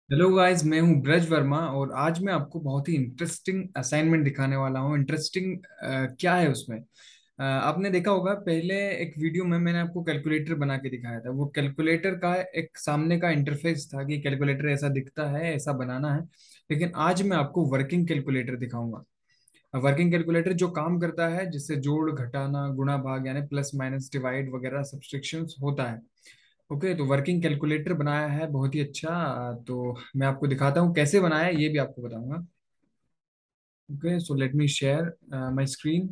Hello guys, मैं हूं ब्रज वर्मा और आज मैं आपको बहुत ही इंटरेस्टिंग असाइनमेंट दिखाने वाला हूं। इंटरेस्टिंग क्या है उसमें? आपने देखा होगा पहले एक वीडियो में मैंने आपको कैलकुलेटर बना के दिखाया था। वो कैलकुलेटर का एक सामने का इंटरफेस था कि कैलकुलेटर ऐसा दिखता है, ऐसा बनाना है। लेकिन आज मैं आपको वर्किंग कैलकुलेटर दिखाऊंगा। वर्किंग कैलकुलेटर जो काम करता है, जिससे जोड़ घटाना गुणा भाग यानी प्लस माइनस डिवाइड वगैरह सब्सट्रैक्शन होता है। ओके, तो वर्किंग कैलकुलेटर बनाया है बहुत ही अच्छा। तो मैं आपको दिखाता हूँ कैसे बनाया है, ये भी आपको बताऊंगा। Okay, so let me share my screen.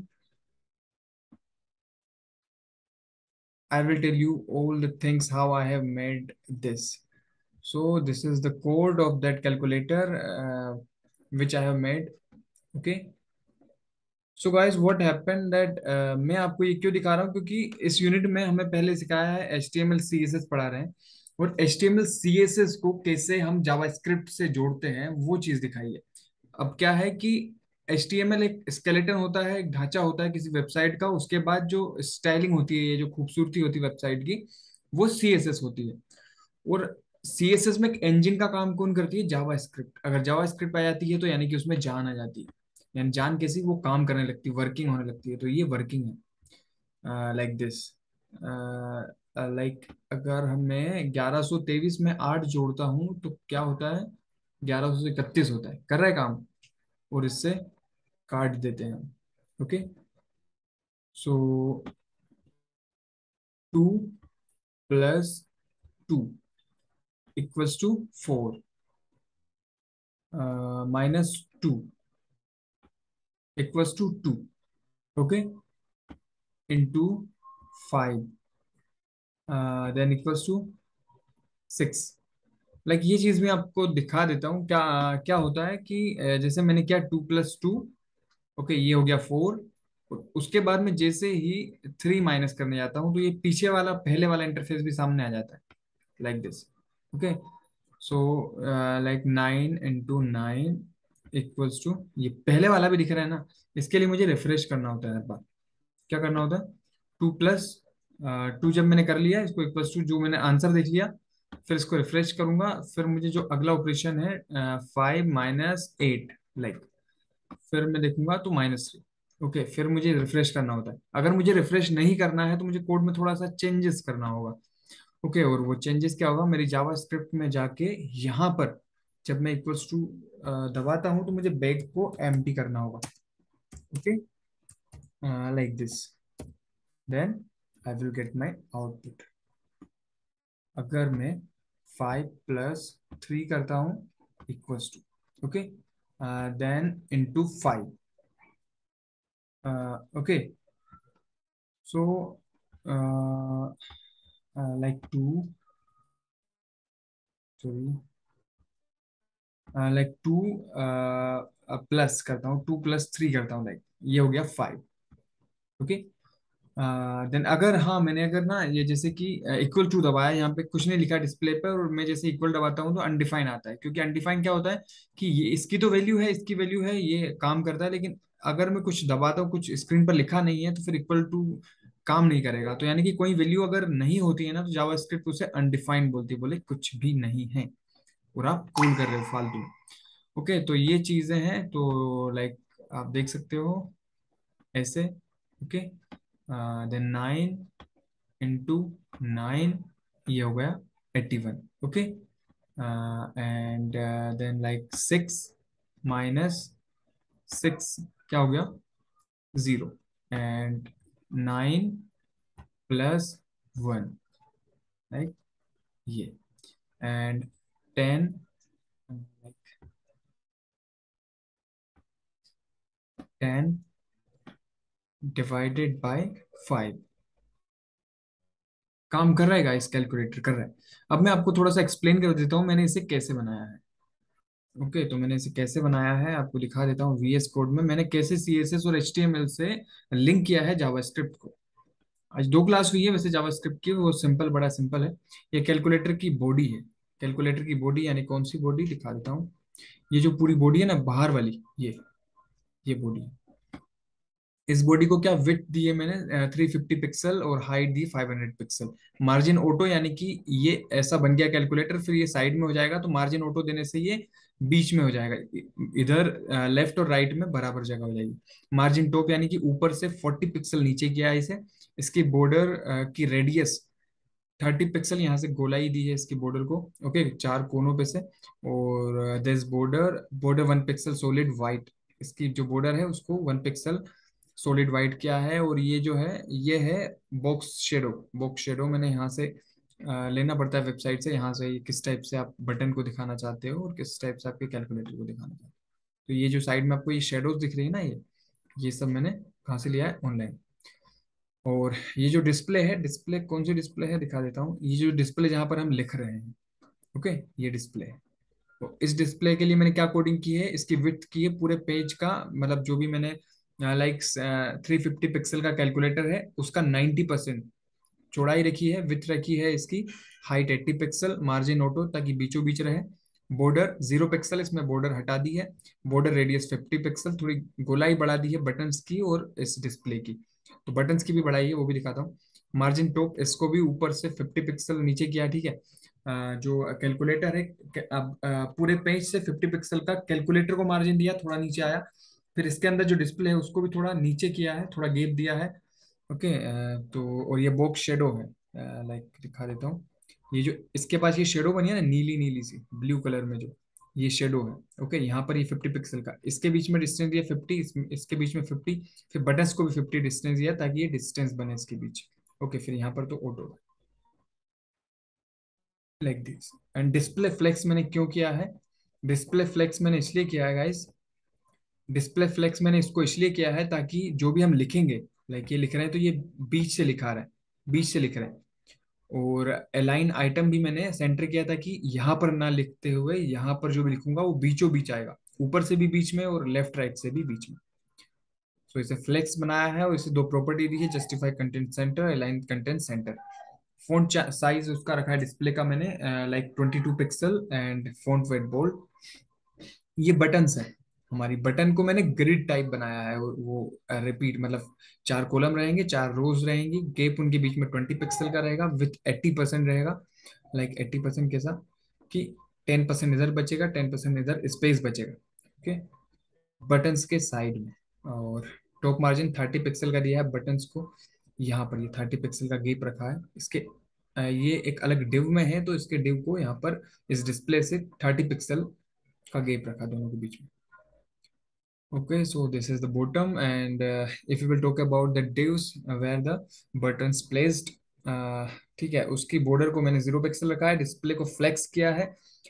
I will tell you all the things how I have made this. So this is the code of that calculator which I have made. Okay. So guys what happened that, मैं आपको ये क्यों दिखा रहा हूँ, क्योंकि इस unit में हमें पहले सिखाया है HTML CSS पढ़ा रहे हैं। और HTML CSS को कैसे हम जावास्क्रिप्ट से जोड़ते हैं वो चीज दिखाई है। अब क्या है कि HTML एक स्केलेटन होता है, एक ढांचा होता है किसी वेबसाइट का। उसके बाद जो स्टाइलिंग होती है, ये जो खूबसूरती होती है वेबसाइट की, वो CSS होती है। और CSS में एक इंजन का काम कौन करती है? जावास्क्रिप्ट। अगर जावास्क्रिप्ट आ जाती है तो यानी कि उसमें जान आ जाती है। यानी जान कैसी? वो काम करने लगती है, वर्किंग होने लगती है। तो ये वर्किंग है लाइक दिस। लाइक अगर मैं 1123 में 8 जोड़ता हूँ तो क्या होता है? 1131 होता है। कर रहा है काम। और इससे काट देते हैं हम। Okay, so 2 + 2 = 4, -2 = 2। Okay, into 5 then = 6। Like ये चीज मैं आपको दिखा देता हूँ क्या क्या होता है कि जैसे मैंने किया 2 + 2। ओके, ये हो गया 4। उसके बाद में जैसे ही 3 माइनस करने जाता हूँ तो ये पीछे वाला पहले वाला इंटरफेस भी सामने आ जाता है, like this. Okay, so like 9 × 9 = ये पहले वाला भी दिख रहा है ना। इसके लिए मुझे रिफ्रेश करना होता है हर बार। क्या करना होता है? 2 + 2 जब मैंने कर लिया इसको = जो मैंने आंसर देख लिया, फिर इसको रिफ्रेश करूंगा। फिर मुझे जो अगला ऑपरेशन है 5 - 8, लाइक फिर मैं देखूंगा तो -3। ओके, फिर मुझे रिफ्रेश करना होता है। अगर मुझे रिफ्रेश नहीं करना है तो मुझे कोड में थोड़ा सा चेंजेस करना होगा। ओके, और वो चेंजेस क्या होगा? मेरी जावा स्क्रिप्ट में जाके यहाँ पर जब मैं = दबाता हूँ तो मुझे बैग को एम्प्टी करना होगा। Okay, like this, then I will get my output. अगर मैं 5 + 3 करता हूँ = okay, then into 5। Okay, so like 2 plus करता हूँ, 2 + 3 करता हूँ, लाइक ये हो गया 5। ओके, देन अगर हाँ मैंने अगर ना ये जैसे कि इक्वल टू दबाया, यहाँ पे कुछ नहीं लिखा डिस्प्ले पर, और मैं जैसे इक्वल दबाता हूँ तो अनडिफाइन आता है। क्योंकि अनडिफाइन क्या होता है कि ये इसकी तो वैल्यू है, इसकी वैल्यू है, ये काम करता है। लेकिन अगर मैं कुछ दबाता हूँ, कुछ स्क्रीन पर लिखा नहीं है, तो फिर इक्वल टू काम नहीं करेगा। तो यानी कि कोई वैल्यू अगर नहीं होती है ना तो जावास्क्रिप्ट उसे अनडिफाइंड बोलती है, बोले कुछ भी नहीं है और आप कूल कर रहे हो फालतू में। ओके, तो ये चीजें हैं। तो लाइक आप देख सकते हो ऐसे। ओके, देन 9 × 9, ये हो गया 81। ओके, एंड देन लाइक 6 - 6 क्या हो गया? 0। एंड 9 + 1, लाइक ये। And 10, like 10 ÷ 5। काम कर रहा है गाइस, कैलकुलेटर कर रहा है। अब मैं आपको थोड़ा सा एक्सप्लेन कर देता हूँ मैंने इसे कैसे बनाया है। ओके, तो मैंने इसे कैसे बनाया है आपको दिखा देता हूँ। VS कोड में मैंने कैसे CSS और HTML से लिंक किया है जावास्क्रिप्ट को। आज 2 क्लास हुई है वैसे जावास्क्रिप्ट की, वो सिंपल, बड़ा सिंपल है। ये कैलकुलेटर की बॉडी है। कैलकुलेटर की बॉडी यानी कौन सी बॉडी दिखा देता हूँ। ये जो पूरी बॉडी है ना बाहर वाली, ये बॉडी है। इस बॉडी को क्या विड्थ दी है मैंने 350 पिक्सल और हाइट दी 500 पिक्सल। मार्जिन ऑटो यानी कि ये ऐसा बन गया कैलकुलेटर, फिर ये साइड में हो जाएगा तो मार्जिन ऑटो देने से ये बीच में हो जाएगा, इधर लेफ्ट और राइट में बराबर जगह हो जाएगी। मार्जिन टॉप यानी कि ऊपर से 40 पिक्सल नीचे किया है इसे। इसकी बॉर्डर की रेडियस 30 पिक्सल यहाँ से गोलाई दी है इसकी बॉर्डर को, ओके, चार कोनों पे से। और this border border 1 pixel solid white, इसकी जो बॉर्डर है उसको 1 पिक्सल सॉलिड वाइट किया है। और ये जो है ये है बॉक्स शेडो। बॉक्स शेडो मैंने यहाँ से लेना पड़ता है वेबसाइट से, यहाँ से ये किस टाइप से आप बटन को दिखाना चाहते हो और किस टाइप से आपके कैलकुलेटर को दिखाना चाहते हो। तो ये जो साइड में आपको ये शेडोज दिख रही है ना, ये सब मैंने कहाँ से लिया है, ऑनलाइन। और ये जो डिस्प्ले है, डिस्प्ले कौन सी डिस्प्ले है दिखा देता हूँ। ये जो डिस्प्ले जहाँ पर हम लिख रहे हैं, ओके, ये डिस्प्ले है। तो इस डिस्प्ले के लिए मैंने क्या कोडिंग की है, इसकी विड्थ की है पूरे पेज का, मतलब जो भी मैंने लाइक 350 पिक्सल का कैलकुलेटर है उसका 90% चौड़ाई रखी है, विड्थ रखी है इसकी, हाइट 80 पिक्सल, मार्जिन ऑटो ताकि बीचों बीच रहे, बॉर्डर 0 पिक्सल, इसमें बॉर्डर हटा दी है, बॉर्डर रेडियस 50 पिक्सल, थोड़ी गोलाई बढ़ा दी है बटन्स की और इस डिस्प्ले की। तो बटन्स की भी बढ़ाई है, वो भी दिखाता हूँ। मार्जिन टॉप इसको भी ऊपर से 50 पिक्सल नीचे किया, ठीक है। जो कैलकुलेटर है अब पूरे पेज से 50 पिक्सल का कैलकुलेटर को मार्जिन दिया, थोड़ा नीचे आया। फिर इसके अंदर जो डिस्प्ले है उसको भी थोड़ा नीचे किया है, थोड़ा गैप दिया है, ओके। तो और ये बॉक्स शेडो है, लाइक दिखा देता हूँ। ये जो इसके पास ये शेडो बनी है ना, नीली नीली सी ब्लू कलर में, जो ये शेडो है, ओके। यहाँ पर ये 50 पिक्सल का, इसके बीच में डिस्टेंस दिया 50, इसके बीच में 50, फिर बटन्स को भी 50 डिस्टेंस दिया ताकि ये डिस्टेंस बने इसके बीच, ओके। फिर यहाँ पर तो auto like this. And display flex मैंने क्यों किया है, डिस्प्ले फ्लेक्स मैंने इसलिए किया है गाइस, डिस्प्ले फ्लेक्स मैंने इसको इसलिए किया है ताकि जो भी हम लिखेंगे, लाइक ये लिख रहे हैं तो ये बीच से लिखा रहा है, बीच से लिख रहे हैं। और अलाइन आइटम भी मैंने सेंटर किया था कि यहाँ पर ना लिखते हुए यहाँ पर जो भी लिखूंगा वो बीचों बीच आएगा, ऊपर से भी बीच में और लेफ्ट राइट से भी बीच में। तो इसे फ्लेक्स बनाया है और इसे दो प्रॉपर्टी दी है, justify content center, align content center. Font size उसका रखा है डिस्प्ले का मैंने like 22 pixel and font weight bold. ये बटन्स है, हमारी बटन को मैंने ग्रिड टाइप बनाया है, वो रिपीट मतलब चार कॉलम रहेंगे, चार रोज रहेंगी, गैप उनके बीच में 20 पिक्सल का रहेगा, विथ 80% रहेगा। लाइक 80% कैसा कि 10% इधर बचेगा, 10% इधर स्पेस बचेगा, ओके, बटन्स के साइड में। और टॉप मार्जिन 30 पिक्सल का दिया है बटन्स को, यहाँ पर ये 30 पिक्सल का गैप रखा है इसके। ये एक अलग डिव में है तो इसके डिव को यहाँ पर इस डिस्प्ले से 30 पिक्सल का गैप रखा दोनों के बीच में। Okay, so this is the bottom, and if you will talk about the divs where the buttons placed, ठीक है, उसकी बॉर्डर को मैंने 0 पिक्सल रखा है, डिस्प्ले को फ्लेक्स किया है।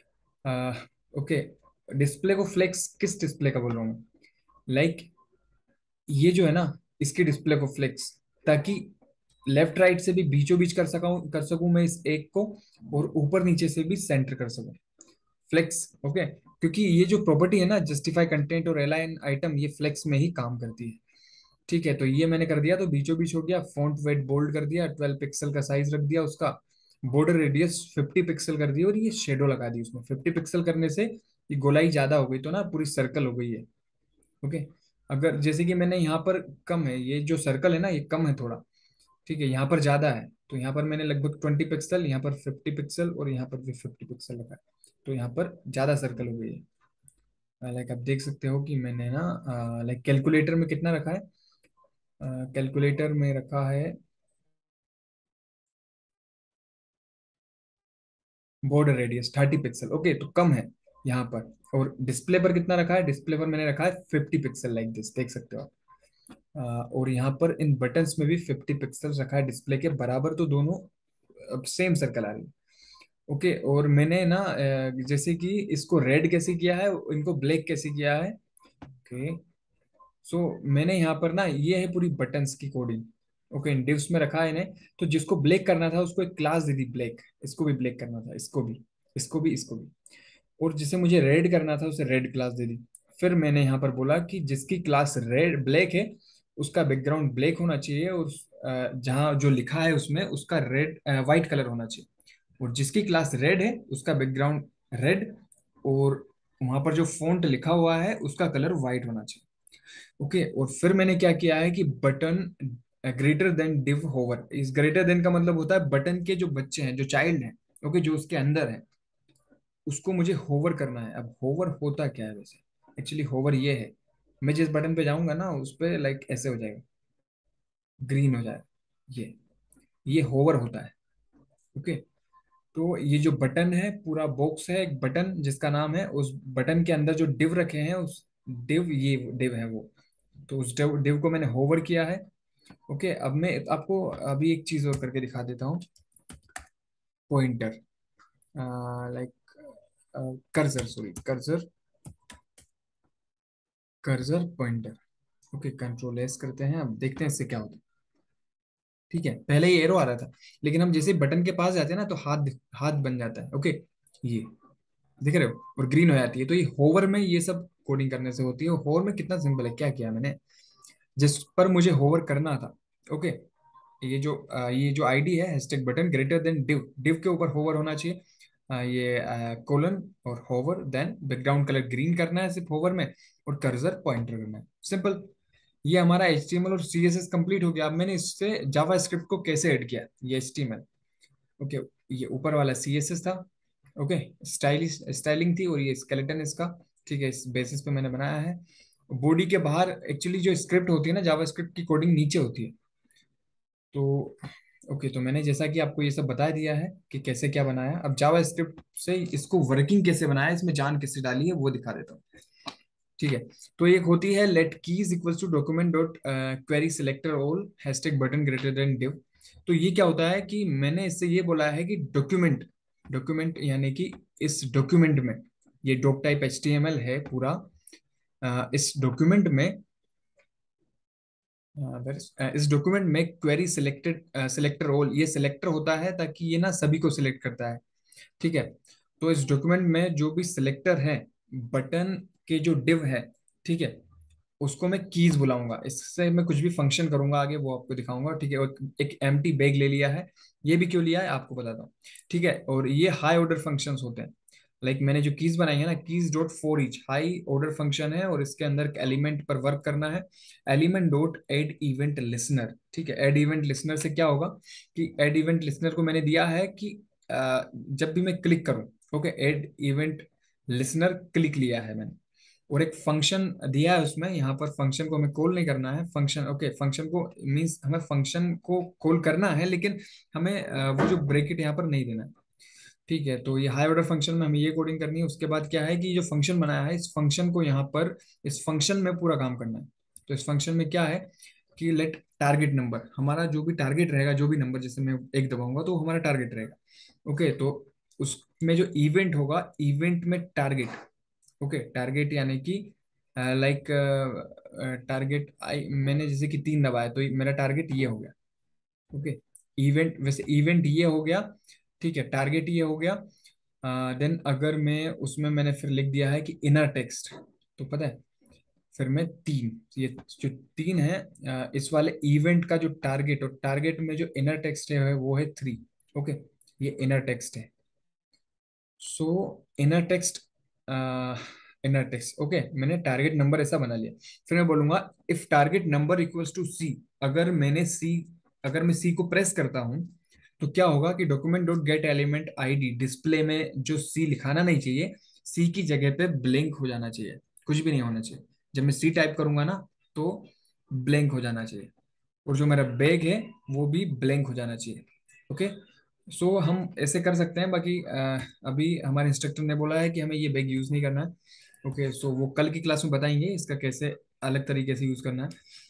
ओके, डिस्प्ले को फ्लेक्स किस डिस्प्ले का बोल रहा हूँ, लाइक ये जो है ना, इसकी डिस्प्ले को फ्लेक्स, ताकि लेफ्ट राइट से भी बीचों बीच कर सकूं मैं इस एक को, और ऊपर नीचे से भी सेंटर कर सकूं, फ्लेक्स, ओके। क्योंकि ये जो प्रॉपर्टी है ना, जस्टिफाई कंटेंट और अलाइन आइटम, ये फ्लेक्स में ही काम करती है, ठीक है। तो ये मैंने कर दिया तो बीचों बीच हो गया, फॉन्ट वेट बोल्ड कर दिया, 12 पिक्सल का साइज रख दिया उसका, बॉर्डर रेडियस 50 पिक्सल कर दी, और ये शेडो लगा दी उसमें। 50 पिक्सल करने से ये गोलाई ज्यादा हो गई तो ना पूरी सर्कल हो गई है, ओके। अगर जैसे कि मैंने यहाँ पर कम है, ये जो सर्कल है ना ये कम है थोड़ा, ठीक है, यहाँ पर ज्यादा है, तो यहाँ पर मैंने लगभग 20 पिक्सल, यहाँ पर 50 पिक्सल और यहाँ पर भी 50 पिक्सल रखा है, तो यहाँ पर ज्यादा सर्कल हो गई है। लाइक आप देख सकते हो कि मैंने ना लाइक कैलकुलेटर में कितना रखा है, कैलकुलेटर में रखा है बॉर्डर रेडियस 30 पिक्सल, ओके, तो कम है यहाँ पर। और डिस्प्ले पर कितना रखा है, डिस्प्ले पर मैंने रखा है 50 पिक्सल, लाइक दिस देख सकते हो आप। और यहाँ पर इन बटन्स में भी 50 पिक्सल रखा है डिस्प्ले के बराबर, तो दोनों अब सेम सर्कल आ रही है, ओके। और मैंने ना जैसे कि इसको रेड कैसे किया है, इनको ब्लैक कैसे किया है, ओके। सो मैंने यहाँ पर ना, ये है पूरी बटन्स की कोडिंग, ओके, डिव्स में रखा है इन्हें। तो जिसको ब्लैक करना था उसको एक क्लास दे दी ब्लैक, इसको भी ब्लैक करना था, इसको भी, इसको भी, इसको भी। और जिसे मुझे रेड करना था उसे रेड क्लास दे दी। फिर मैंने यहाँ पर बोला कि जिसकी क्लास रेड ब्लैक है उसका बैकग्राउंड ब्लैक होना चाहिए, और जहाँ जो लिखा है उसमें उसका रेड वाइट कलर होना चाहिए। और जिसकी क्लास रेड है उसका बैकग्राउंड रेड, और वहां पर जो फॉन्ट लिखा हुआ है उसका कलर व्हाइट होना चाहिए। ओके, और फिर मैंने क्या किया है कि button greater than div hover, इस ग्रेटर देन का मतलब होता है बटन के जो बच्चे हैं, जो चाइल्ड हैं, ओके, जो उसके अंदर है, उसको मुझे होवर करना है। अब होवर होता क्या है वैसे? एक्चुअली होवर ये है, मैं जिस बटन पे जाऊंगा ना उस पे लाइक ऐसे हो जाएगा, ग्रीन हो जाएगा, ये होवर होता है। ओके, तो ये जो बटन है, पूरा बॉक्स है एक बटन जिसका नाम है, उस बटन के अंदर जो डिव रखे हैं, उस डिव, ये डिव है वो, तो उस डिव को मैंने होवर किया है। ओके, अब मैं आपको अभी एक चीज और करके दिखा देता हूँ। Pointer, like cursor, sorry cursor, cursor pointer. Okay, control S करते हैं, अब देखते हैं इससे क्या होता है। ठीक है, पहले ये एरो आ रहा था, लेकिन हम जैसे बटन के पास जाते हैं ना तो हाथ हाथ बन जाता है। ओके, ये देख रहे हो, और ग्रीन हो जाती है। तो ये होवर में ये सब कोडिंग करने से होती है। होवर में कितना सिंपल है, क्या किया मैंने, जिस पर मुझे होवर करना था। ओके, ये जो आईडी है, hashtag button greater than div, div के ऊपर होवर होना चाहिए। ये कोलन और hover, then background colour green करना है सिर्फ होवर में, और कर्सर पॉइंटर करना है, सिंपल। ये हमारा HTML और CSS कंप्लीट हो गया। अब मैंने इससे जावा स्क्रिप्ट को कैसे ऐड किया, ये HTML, ओके, ये ऊपर वाला CSS था, ओके, स्टाइलिश स्टाइलिंग थी, और ये स्केलेटन इसका, ठीक है, इस बेसिस पे मैंने बनाया है। बॉडी के बाहर एक्चुअली जो स्क्रिप्ट होती है ना, जावा स्क्रिप्ट की कोडिंग नीचे होती है। तो ओके, तो मैंने जैसा कि आपको ये सब बता दिया है कि कैसे क्या बनाया, अब जावा स्क्रिप्ट से इसको वर्किंग कैसे बनाया, इसमें जान कैसे डाली है वो दिखा देता हूँ। ठीक है, तो एक होती है let keys equals to document dot query selector all hashtag button greater than div. तो ये क्या होता है कि मैंने इससे ये बोला है कि डॉक्यूमेंट, डॉक्यूमेंट यानी कि इस डॉक्यूमेंट में, ये डॉक टाइप HTML है पूरा, इस डॉक्यूमेंट में, इस डॉक्यूमेंट में क्वेरी सिलेक्टेड सिलेक्टर ऑल, ये सिलेक्टर होता है ताकि ये ना सभी को सिलेक्ट करता है। ठीक है, तो इस डॉक्यूमेंट में जो भी सिलेक्टर है, बटन के जो डिव है, ठीक है, उसको मैं कीज बुलाऊंगा। इससे मैं कुछ भी फंक्शन करूंगा आगे, वो आपको दिखाऊंगा। ठीक है, और एक एम्प्टी बैग ले लिया है, ये भी क्यों लिया है आपको बताता हूँ। ठीक है, और ये हाई ऑर्डर फंक्शंस होते हैं। लाइक मैंने जो कीज बनाई है ना, keys dot for each high order function है, और इसके अंदर एलिमेंट पर वर्क करना है। Element dot add event listener, ठीक है, एड इवेंट लिसनर से क्या होगा कि एड इवेंट लिसनर को मैंने दिया है कि जब भी मैं क्लिक करूं, okay, add event listener click लिया है मैंने, और एक फंक्शन दिया है उसमें, यहाँ पर फंक्शन को हमें कॉल नहीं करना है, फंक्शन, ओके, फंक्शन को मीन्स हमें फंक्शन को कॉल करना है, लेकिन हमें वो जो ब्रैकेट यहाँ पर नहीं देना है। ठीक है, तो ये हाई ऑर्डर फंक्शन में हमें ये कोडिंग करनी है। उसके बाद क्या है कि जो फंक्शन बनाया है, इस फंक्शन को यहाँ पर, इस फंक्शन में पूरा काम करना है। तो इस फंक्शन में क्या है कि लेट टारगेट नंबर, हमारा जो भी टारगेट रहेगा, जो भी नंबर, जैसे मैं एक दबाऊंगा तो हमारा टारगेट रहेगा। ओके, तो उसमें जो इवेंट होगा, इवेंट में टारगेट, ओके, टारगेट यानी कि लाइक टारगेट आई, मैंने जैसे कि 3 दबाया तो मेरा टारगेट ये हो गया। ओके, इवेंट, वैसे इवेंट ये हो गया, ठीक है, टारगेट ये हो गया। देन अगर मैं उसमें मैंने फिर लिख दिया है कि इनर टेक्स्ट, तो पता है, फिर मैं 3, ये जो 3 है, इस वाले इवेंट का जो टारगेट, और टारगेट में जो इनर टेक्स्ट है वो है 3। ओके, ये इनर टेक्स्ट है। So inner text, inner text, okay, मैंने टारगेट नंबर ऐसा बना लिया। फिर मैं बोलूंगा if target number equals to C, अगर मैंने सी, अगर मैं सी को प्रेस करता हूं तो क्या होगा कि document dot get element ID, display में जो सी लिखाना नहीं चाहिए, सी की जगह पे ब्लैंक हो जाना चाहिए, कुछ भी नहीं होना चाहिए। जब मैं सी टाइप करूंगा ना तो ब्लैंक हो जाना चाहिए, और जो मेरा बैग है वो भी ब्लैंक हो जाना चाहिए। ओके, सो हम ऐसे कर सकते हैं। बाकी अभी हमारे इंस्ट्रक्टर ने बोला है कि हमें ये बैग यूज नहीं करना है। ओके, सो वो कल की क्लास में बताएंगे इसका कैसे अलग तरीके से यूज करना है।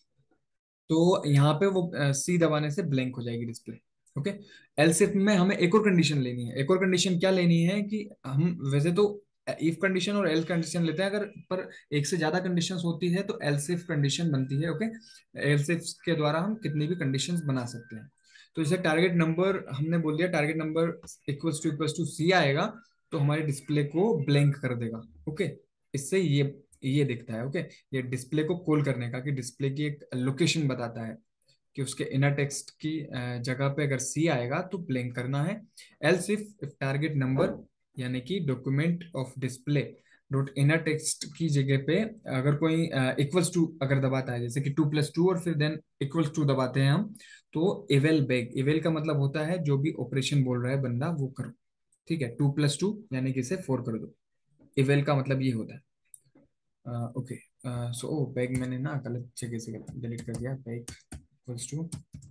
तो यहाँ पे वो सी दबाने से ब्लैंक हो जाएगी डिस्प्ले। ओके, एल्स इफ में हमें एक और कंडीशन लेनी है। एक और कंडीशन क्या लेनी है कि हम वैसे तो इफ कंडीशन और एल्स कंडीशन लेते हैं, अगर पर एक से ज्यादा कंडीशंस होती है तो एल्स इफ कंडीशन बनती है। ओके, एल्स इफ के द्वारा हम कितनी भी कंडीशंस बना सकते हैं। तो जैसे टारगेट नंबर हमने बोल दिया, target number equals to C आएगा, तो हमारे डिस्प्ले को ब्लैंक कर देगा। ओके, इससे ये दिखता है। ओके, ये डिस्प्ले को कॉल करने का, कि डिस्प्ले की एक लोकेशन बताता है कि उसके इनर टेक्स्ट की जगह पे अगर सी आएगा तो ब्लैंक करना है। एल्स इफ टारगेट नंबर यानी कि document of display dot inner text की जगह पे अगर कोई इक्वल्स टू अगर दबाता है, जैसे कि 2+2 और फिर देन इक्वल्स टू दबाते हैं हम, तो इवेल बैक, इवेल का मतलब होता है जो भी ऑपरेशन बोल रहा है बंदा वो करो। ठीक है, 2+2 यानी कि इसे 4 कर दो, इवेल का मतलब ये होता है। ओके, सो ओ बैग मैंने ना गलत जगह से डिलीट कर दिया, बैग इक्वल्स टू,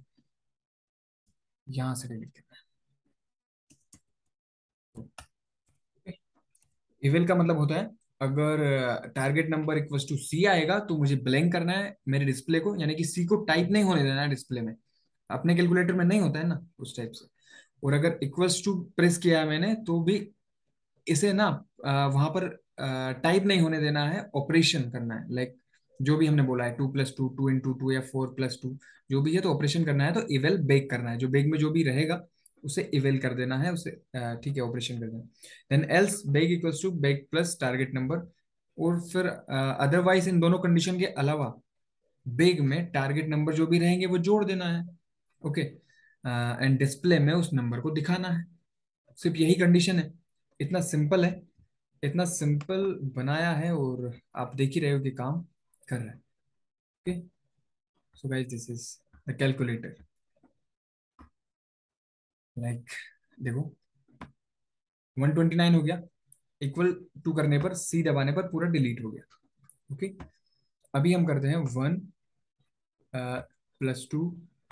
यहाँ से डिलीट करना है। इवेल का मतलब होता है अगर target number equals to C आएगा तो मुझे ब्लैंक करना है मेरे डिस्प्ले को, यानी कि सी को टाइप नहीं होने देना है डिस्प्ले में। अपने कैलकुलेटर में नहीं होता है ना उस टाइप से। और अगर इक्वल्स टू प्रेस किया है मैंने तो भी इसे ना वहां पर टाइप नहीं होने देना है, ऑपरेशन करना है। लाइक जो भी हमने बोला है 2+2, 2x2 या 4+2, जो भी है तो ऑपरेशन करना है, तो इवेल बेक करना है, जो बेग में जो भी रहेगा उसे इवेल कर देना है उसे। ठीक है, ऑपरेशन कर देना। Then else beg equals to beg plus target number. और फिर अदरवाइज इन दोनों कंडीशन के अलावा बेग में टारगेट नंबर जो भी रहेंगे वो जोड़ देना है। ओके, एंड डिस्प्ले में उस नंबर को दिखाना है। सिर्फ यही कंडीशन है, इतना सिंपल है, इतना सिंपल बनाया है और आप देख ही रहे हो कि काम कर रहा है। Okay, so guys this is the calculator. Like देखो, 129 हो गया, इक्वल टू करने पर सी दबाने पर पूरा डिलीट हो गया। ओके, अभी हम करते हैं 1+2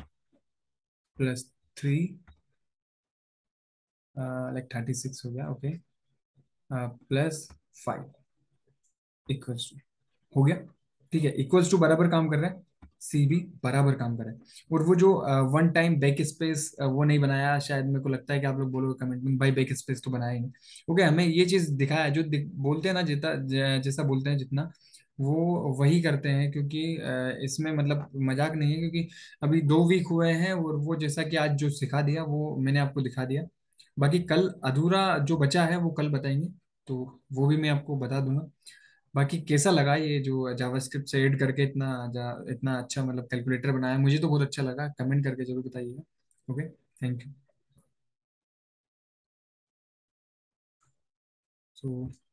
+3, लाइक 36 हो गया। ओके, +5 इक्वल्स टू, हो गया। ठीक है, इक्वल्स टू बराबर काम कर रहा है, सी भी बराबर काम कर रहा है। और वो जो वन टाइम बैक स्पेस वो नहीं बनाया, शायद मेरे को लगता है कि आप लोग बोलोगे कमेंट में भाई बैक स्पेस तो बनाया ही नहीं। ओके, हमें ये चीज दिखाया है, जो बोलते हैं ना जितना जैसा बोलते हैं जितना वो वही करते हैं, क्योंकि इसमें मतलब मजाक नहीं है, क्योंकि अभी 2 वीक हुए हैं और वो जैसा कि आज जो सिखा दिया वो मैंने आपको दिखा दिया। बाकी कल अधूरा जो बचा है वो कल बताएंगे, तो वो भी मैं आपको बता दूंगा। बाकी कैसा लगा ये जो जावास्क्रिप्ट से ऐड करके इतना अच्छा मतलब कैलकुलेटर बनाया, मुझे तो बहुत अच्छा लगा, कमेंट करके जरूर बताइएगा। Okay, thank you. सो